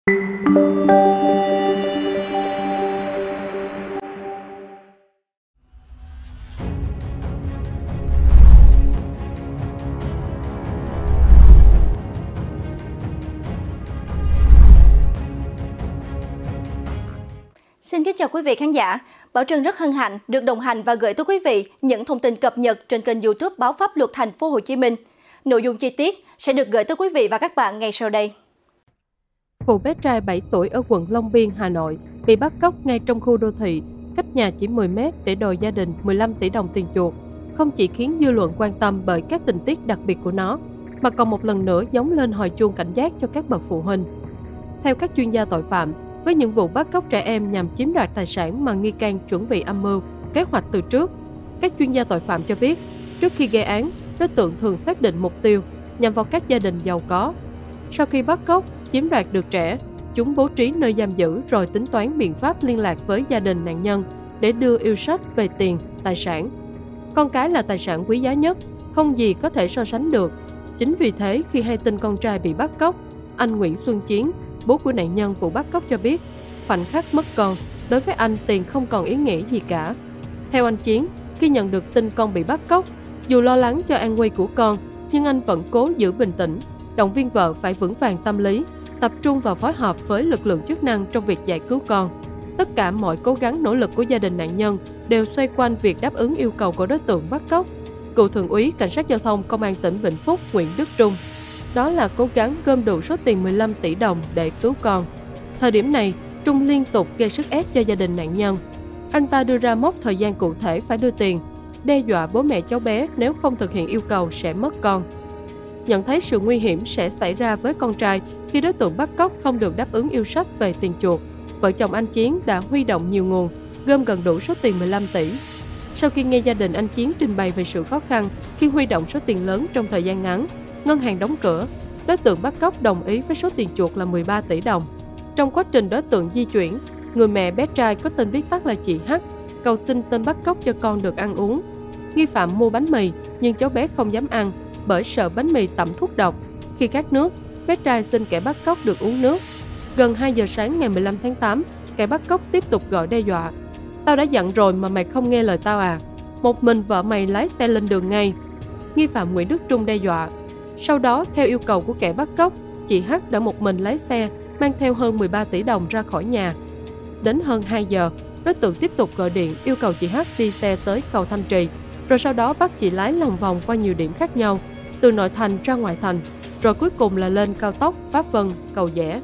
Xin kính chào quý vị khán giả. Bảo Trân rất hân hạnh được đồng hành và gửi tới quý vị những thông tin cập nhật trên kênh YouTube Báo Pháp Luật Thành phố Hồ Chí Minh. Nội dung chi tiết sẽ được gửi tới quý vị và các bạn ngay sau đây. Vụ bé trai 7 tuổi ở quận Long Biên, Hà Nội bị bắt cóc ngay trong khu đô thị, cách nhà chỉ 10 mét để đòi gia đình 15 tỷ đồng tiền chuộc, không chỉ khiến dư luận quan tâm bởi các tình tiết đặc biệt của nó, mà còn một lần nữa gióng lên hồi chuông cảnh giác cho các bậc phụ huynh. Theo các chuyên gia tội phạm, với những vụ bắt cóc trẻ em nhằm chiếm đoạt tài sản mà nghi can chuẩn bị âm mưu, kế hoạch từ trước, các chuyên gia tội phạm cho biết, trước khi gây án, đối tượng thường xác định mục tiêu nhằm vào các gia đình giàu có. Sau khi bắt cóc, chiếm đoạt được trẻ, chúng bố trí nơi giam giữ rồi tính toán biện pháp liên lạc với gia đình nạn nhân để đưa yêu sách về tiền, tài sản. Con cái là tài sản quý giá nhất, không gì có thể so sánh được. Chính vì thế, khi hay tin con trai bị bắt cóc, anh Nguyễn Xuân Chiến, bố của nạn nhân vụ bắt cóc cho biết, khoảnh khắc mất con, đối với anh tiền không còn ý nghĩa gì cả. Theo anh Chiến, khi nhận được tin con bị bắt cóc, dù lo lắng cho an nguy của con, nhưng anh vẫn cố giữ bình tĩnh, động viên vợ phải vững vàng tâm lý, tập trung vào phối hợp với lực lượng chức năng trong việc giải cứu con. Tất cả mọi cố gắng nỗ lực của gia đình nạn nhân đều xoay quanh việc đáp ứng yêu cầu của đối tượng bắt cóc. Cựu Thượng úy Cảnh sát Giao thông Công an tỉnh Vĩnh Phúc Nguyễn Đức Trung, đó là cố gắng gom đủ số tiền 15 tỷ đồng để cứu con. Thời điểm này, Trung liên tục gây sức ép cho gia đình nạn nhân. Anh ta đưa ra mốc thời gian cụ thể phải đưa tiền, đe dọa bố mẹ cháu bé nếu không thực hiện yêu cầu sẽ mất con. Nhận thấy sự nguy hiểm sẽ xảy ra với con trai khi đối tượng bắt cóc không được đáp ứng yêu sách về tiền chuộc, vợ chồng anh Chiến đã huy động nhiều nguồn, gom gần đủ số tiền 15 tỷ. Sau khi nghe gia đình anh Chiến trình bày về sự khó khăn khi huy động số tiền lớn trong thời gian ngắn, ngân hàng đóng cửa, đối tượng bắt cóc đồng ý với số tiền chuộc là 13 tỷ đồng. Trong quá trình đối tượng di chuyển, người mẹ bé trai có tên viết tắt là chị H cầu xin tên bắt cóc cho con được ăn uống. Nghi phạm mua bánh mì nhưng cháu bé không dám ăn bởi sợ bánh mì tẩm thuốc độc. Khi khát nước, bé trai xin kẻ bắt cóc được uống nước. Gần 2 giờ sáng ngày 15 tháng 8, kẻ bắt cóc tiếp tục gọi đe dọa. Tao đã dặn rồi mà mày không nghe lời tao à? Một mình vợ mày lái xe lên đường ngay. Nghi phạm Nguyễn Đức Trung đe dọa. Sau đó, theo yêu cầu của kẻ bắt cóc, chị H đã một mình lái xe, mang theo hơn 13 tỷ đồng ra khỏi nhà. Đến hơn 2 giờ, đối tượng tiếp tục gọi điện yêu cầu chị H đi xe tới cầu Thanh Trì, rồi sau đó bắt chị lái lòng vòng qua nhiều điểm khác nhau, từ nội thành ra ngoại thành, rồi cuối cùng là lên cao tốc Pháp Vân, Cầu Giẽ.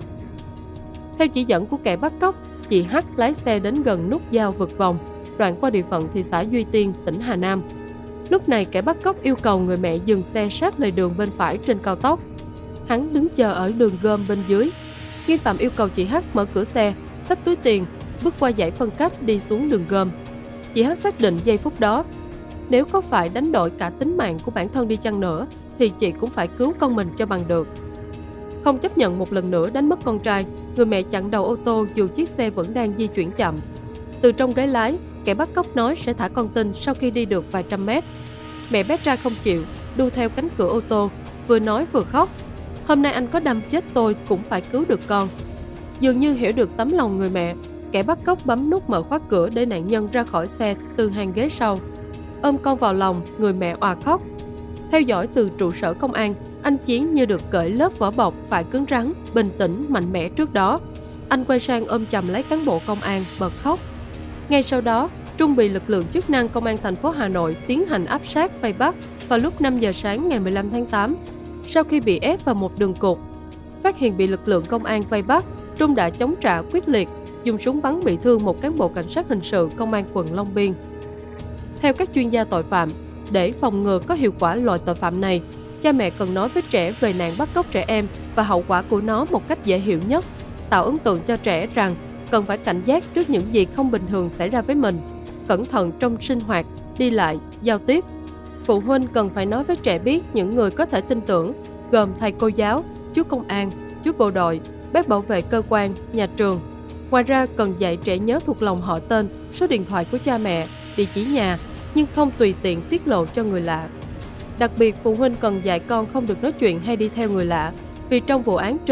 Theo chỉ dẫn của kẻ bắt cóc, chị H lái xe đến gần nút giao Vực Vòng, đoạn qua địa phận thị xã Duy Tiên, tỉnh Hà Nam. Lúc này kẻ bắt cóc yêu cầu người mẹ dừng xe sát lề đường bên phải trên cao tốc. Hắn đứng chờ ở đường gom bên dưới. Nghi phạm yêu cầu chị H mở cửa xe, xách túi tiền, bước qua dãy phân cách đi xuống đường gom. Chị H xác định giây phút đó, nếu có phải đánh đổi cả tính mạng của bản thân đi chăng nữa, thì chị cũng phải cứu con mình cho bằng được. Không chấp nhận một lần nữa đánh mất con trai, người mẹ chặn đầu ô tô dù chiếc xe vẫn đang di chuyển chậm. Từ trong ghế lái, kẻ bắt cóc nói sẽ thả con tin sau khi đi được vài trăm mét. Mẹ bé trai không chịu, đu theo cánh cửa ô tô, vừa nói vừa khóc. Hôm nay anh có đâm chết tôi cũng phải cứu được con. Dường như hiểu được tấm lòng người mẹ, kẻ bắt cóc bấm nút mở khóa cửa để nạn nhân ra khỏi xe từ hàng ghế sau. Ôm con vào lòng, người mẹ òa khóc. Theo dõi từ trụ sở công an, anh Chiến như được cởi lớp vỏ bọc phải cứng rắn, bình tĩnh, mạnh mẽ trước đó. Anh quay sang ôm chầm lấy cán bộ công an, bật khóc. Ngay sau đó, Trung bị lực lượng chức năng công an thành phố Hà Nội tiến hành áp sát vây bắt vào lúc 5 giờ sáng ngày 15 tháng 8. Sau khi bị ép vào một đường cụt, phát hiện bị lực lượng công an vây bắt, Trung đã chống trả quyết liệt, dùng súng bắn bị thương một cán bộ cảnh sát hình sự công an quận Long Biên. Theo các chuyên gia tội phạm, để phòng ngừa có hiệu quả loại tội phạm này, cha mẹ cần nói với trẻ về nạn bắt cóc trẻ em và hậu quả của nó một cách dễ hiểu nhất, tạo ấn tượng cho trẻ rằng cần phải cảnh giác trước những gì không bình thường xảy ra với mình, cẩn thận trong sinh hoạt, đi lại, giao tiếp. Phụ huynh cần phải nói với trẻ biết những người có thể tin tưởng, gồm thầy cô giáo, chú công an, chú bộ đội, bác bảo vệ cơ quan, nhà trường. Ngoài ra cần dạy trẻ nhớ thuộc lòng họ tên, số điện thoại của cha mẹ, địa chỉ nhà, nhưng không tùy tiện tiết lộ cho người lạ. Đặc biệt, phụ huynh cần dạy con không được nói chuyện hay đi theo người lạ, vì trong vụ án trên,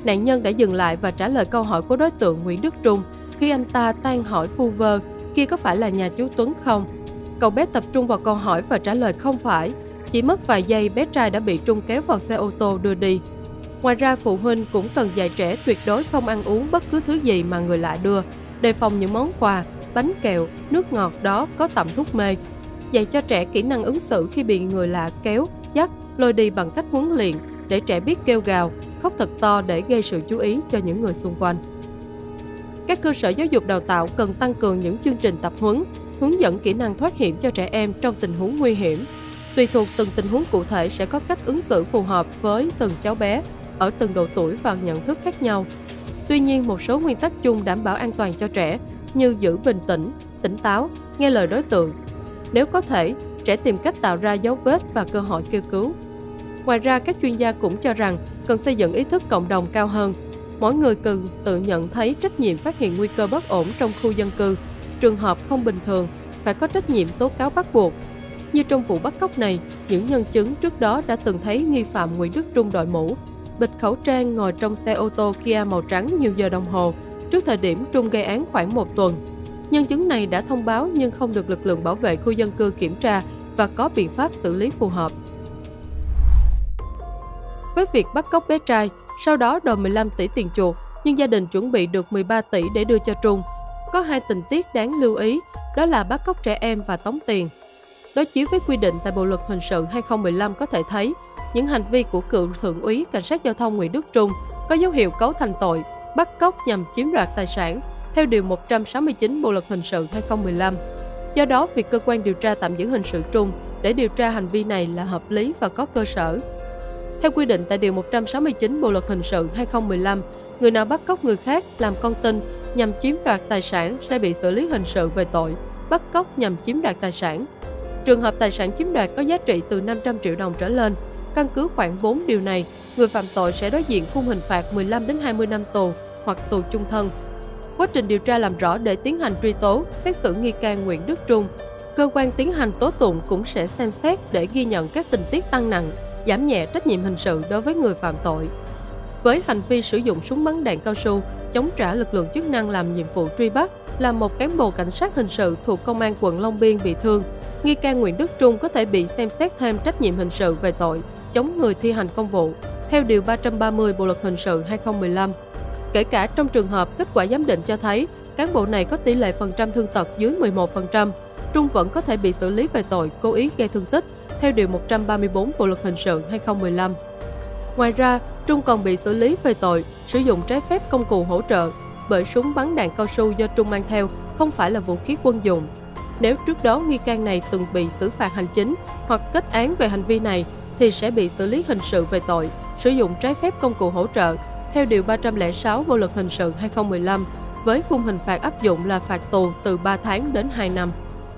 Nạn nhân đã dừng lại và trả lời câu hỏi của đối tượng Nguyễn Đức Trung khi anh ta toan hỏi vu vơ kia có phải là nhà chú Tuấn không. Cậu bé tập trung vào câu hỏi và trả lời không phải. Chỉ mất vài giây bé trai đã bị Trung kéo vào xe ô tô đưa đi. Ngoài ra, phụ huynh cũng cần dạy trẻ tuyệt đối không ăn uống bất cứ thứ gì mà người lạ đưa, đề phòng những món quà, bánh kẹo, nước ngọt đó có tẩm thuốc mê. Dạy cho trẻ kỹ năng ứng xử khi bị người lạ kéo, dắt, lôi đi bằng cách huấn luyện để trẻ biết kêu gào, khóc thật to để gây sự chú ý cho những người xung quanh. Các cơ sở giáo dục đào tạo cần tăng cường những chương trình tập huấn, hướng dẫn kỹ năng thoát hiểm cho trẻ em trong tình huống nguy hiểm. Tùy thuộc từng tình huống cụ thể sẽ có cách ứng xử phù hợp với từng cháu bé ở từng độ tuổi và nhận thức khác nhau. Tuy nhiên, một số nguyên tắc chung đảm bảo an toàn cho trẻ như giữ bình tĩnh, tỉnh táo, nghe lời đối tượng. Nếu có thể, trẻ tìm cách tạo ra dấu vết và cơ hội kêu cứu. Ngoài ra, các chuyên gia cũng cho rằng cần xây dựng ý thức cộng đồng cao hơn. Mỗi người cần tự nhận thấy trách nhiệm phát hiện nguy cơ bất ổn trong khu dân cư. Trường hợp không bình thường, phải có trách nhiệm tố cáo bắt buộc. Như trong vụ bắt cóc này, những nhân chứng trước đó đã từng thấy nghi phạm Nguyễn Đức Trung đội mũ, bịt khẩu trang ngồi trong xe ô tô Kia màu trắng nhiều giờ đồng hồ, trước thời điểm Trung gây án khoảng 1 tuần. Nhân chứng này đã thông báo nhưng không được lực lượng bảo vệ khu dân cư kiểm tra và có biện pháp xử lý phù hợp. Với việc bắt cóc bé trai, sau đó đòi 15 tỷ tiền chuộc, nhưng gia đình chuẩn bị được 13 tỷ để đưa cho Trung. Có 2 tình tiết đáng lưu ý, đó là bắt cóc trẻ em và tống tiền. Đối chiếu với quy định tại Bộ luật hình sự 2015 có thể thấy, những hành vi của cựu thượng úy cảnh sát giao thông Nguyễn Đức Trung có dấu hiệu cấu thành tội bắt cóc nhằm chiếm đoạt tài sản theo điều 169 Bộ luật hình sự 2015. Do đó, việc cơ quan điều tra tạm giữ hình sự Trung để điều tra hành vi này là hợp lý và có cơ sở. Theo quy định tại điều 169 Bộ luật hình sự 2015, người nào bắt cóc người khác làm con tin nhằm chiếm đoạt tài sản sẽ bị xử lý hình sự về tội bắt cóc nhằm chiếm đoạt tài sản. Trường hợp tài sản chiếm đoạt có giá trị từ 500 triệu đồng trở lên, căn cứ khoản 4 điều này, người phạm tội sẽ đối diện khung hình phạt 15 đến 20 năm tù hoặc tù chung thân. Quá trình điều tra làm rõ để tiến hành truy tố, xét xử nghi can Nguyễn Đức Trung, cơ quan tiến hành tố tụng cũng sẽ xem xét để ghi nhận các tình tiết tăng nặng, giảm nhẹ trách nhiệm hình sự đối với người phạm tội. Với hành vi sử dụng súng bắn đạn cao su, chống trả lực lượng chức năng làm nhiệm vụ truy bắt, làm một cán bộ cảnh sát hình sự thuộc Công an quận Long Biên bị thương, nghi can Nguyễn Đức Trung có thể bị xem xét thêm trách nhiệm hình sự về tội chống người thi hành công vụ, theo điều 330 Bộ luật hình sự 2015. Kể cả trong trường hợp kết quả giám định cho thấy cán bộ này có tỷ lệ phần trăm thương tật dưới 11%, Trung vẫn có thể bị xử lý về tội cố ý gây thương tích, theo điều 134 Bộ luật hình sự 2015. Ngoài ra, Trung còn bị xử lý về tội sử dụng trái phép công cụ hỗ trợ, bởi súng bắn đạn cao su do Trung mang theo không phải là vũ khí quân dụng. Nếu trước đó nghi can này từng bị xử phạt hành chính hoặc kết án về hành vi này, thì sẽ bị xử lý hình sự về tội sử dụng trái phép công cụ hỗ trợ, theo điều 306 Bộ luật hình sự 2015, với khung hình phạt áp dụng là phạt tù từ 3 tháng đến 2 năm.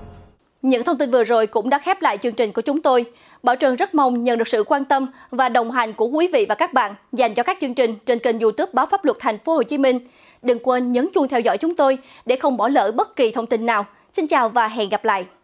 Những thông tin vừa rồi cũng đã khép lại chương trình của chúng tôi. Bảo Trân rất mong nhận được sự quan tâm và đồng hành của quý vị và các bạn dành cho các chương trình trên kênh YouTube Báo Pháp Luật Thành phố Hồ Chí Minh. Đừng quên nhấn chuông theo dõi chúng tôi để không bỏ lỡ bất kỳ thông tin nào. Xin chào và hẹn gặp lại.